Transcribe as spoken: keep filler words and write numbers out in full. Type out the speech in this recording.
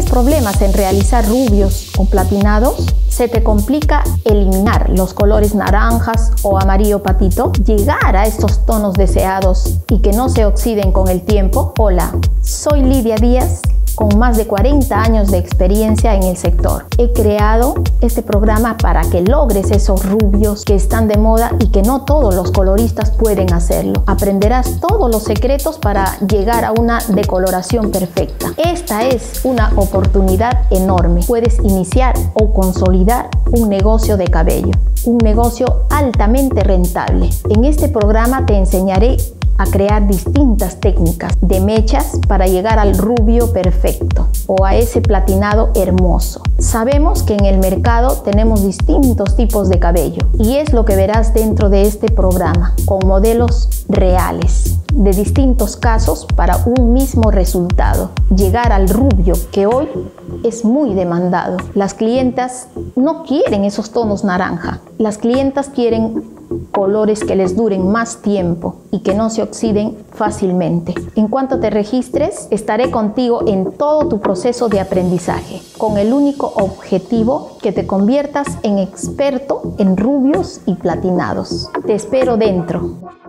problemas en realizar rubios o platinados? ¿Se te complica eliminar los colores naranjas o amarillo patito? ¿Llegar a estos tonos deseados y que no se oxiden con el tiempo? Hola, soy Lidia Díaz, con más de cuarenta años de experiencia en el sector. He creado este programa para que logres esos rubios que están de moda y que no todos los coloristas pueden hacerlo. Aprenderás todos los secretos para llegar a una decoloración perfecta. Esta es una oportunidad enorme. Puedes iniciar o consolidar un negocio de cabello, un negocio altamente rentable. En este programa te enseñaré a crear distintas técnicas de mechas para llegar al rubio perfecto o a ese platinado hermoso. Sabemos que en el mercado tenemos distintos tipos de cabello y es lo que verás dentro de este programa, con modelos reales de distintos casos para un mismo resultado: llegar al rubio, que hoy es muy demandado. Las clientas no quieren esos tonos naranja, las clientas quieren colores que les duren más tiempo y que no se oxiden fácilmente. En cuanto te registres, estaré contigo en todo tu proceso de aprendizaje, con el único objetivo que te conviertas en experto en rubios y platinados. Te espero dentro.